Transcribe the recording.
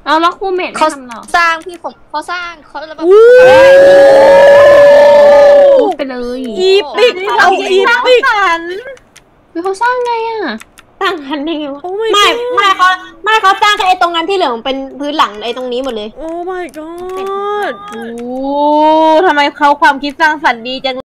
เอาแล้วครูเมทไม่ทำหรอสร้างพี่ผมเขาสร้างเขาแล้วแบบพูดไปเลยอีปิกเอาอีปิกเขาสร้างไงอ่ะสร้างกันได้ไงวะไม่เขาสร้างแค่ไอ้ตรงนั้นที่เหลือมันเป็นพื้นหลังไอ้ตรงนี้หมดเลยโอ้ my god โอ้ทำไมเขาความคิดสร้างสรรค์ดีจัง